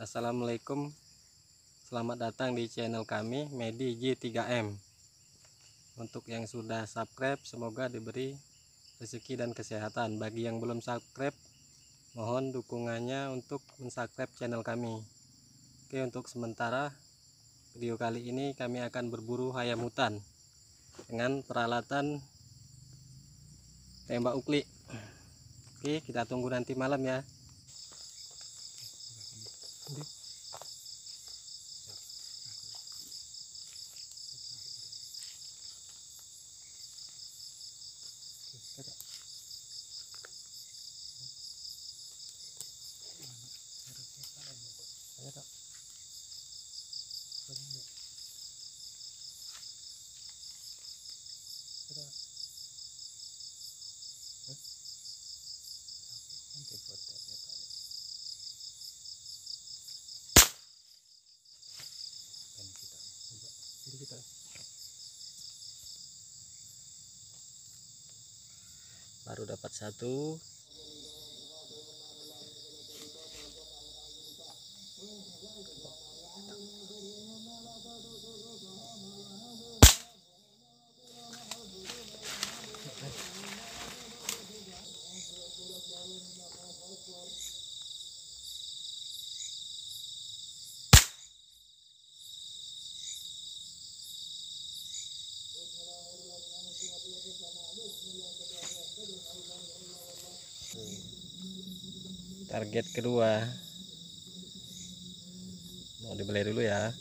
Assalamualaikum, selamat datang di channel kami Medi J3M. Untuk yang sudah subscribe, semoga diberi rezeki dan kesehatan. Bagi yang belum subscribe, mohon dukungannya untuk mensubscribe channel kami. Oke, untuk sementara video kali ini kami akan berburu ayam hutan dengan peralatan tembak uklik. Oke, kita tunggu nanti malam ya. Baru dapat satu. Target kedua mau dibeli dulu ya.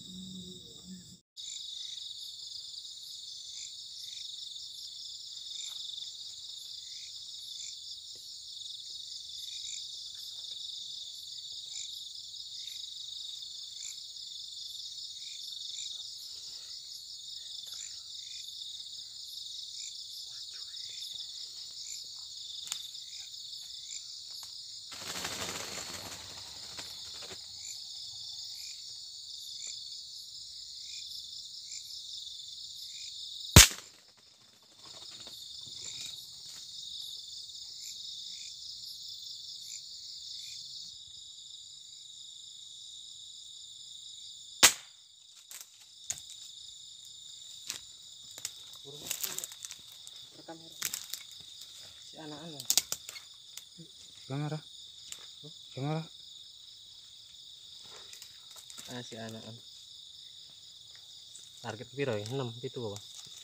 Si anak-anak Kamera. si anak-anak target piro ya? 6 itu apa?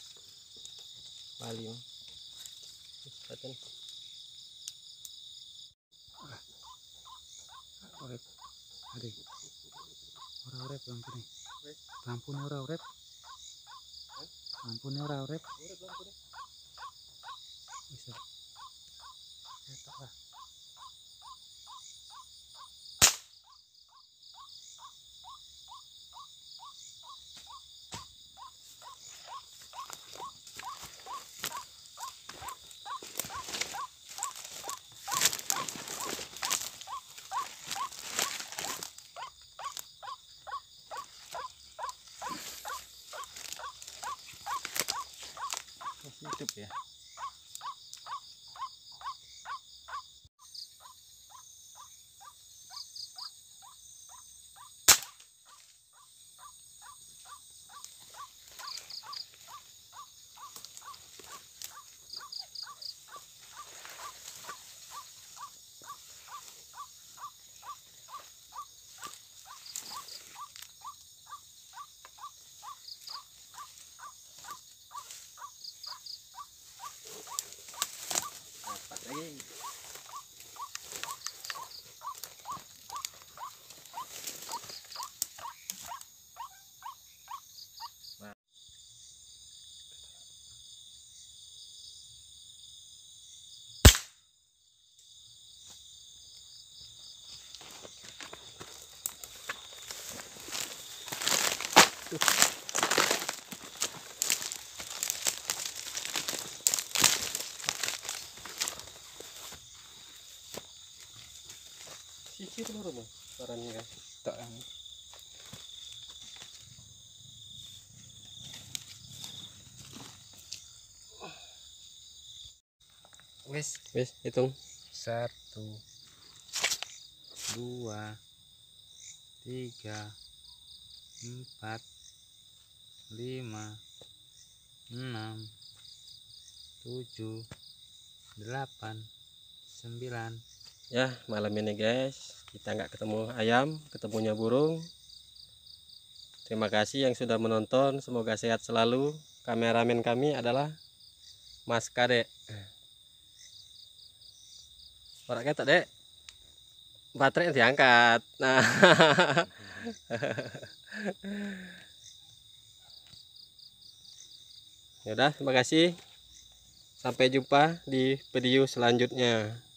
Bali mah. Paten. Urep. Adik. Ora urep lampune. Lampune ora urep. Lampune ora urep. Bisa. Etak lah. Masih hidup ya. Dapat lagi. Sisir loro mah suaranya kan. Tak. Wes hitung. 1, 2, 3, 4, 5, 6, 7, 8, 9. Ya, malam ini guys, kita nggak ketemu ayam, ketemunya burung. Terima kasih yang sudah menonton, semoga sehat selalu. Kameramen kami adalah Mas Kade. Orang kita dek, baterai diangkat. Nah, ya udah, terima kasih. Sampai jumpa di video selanjutnya.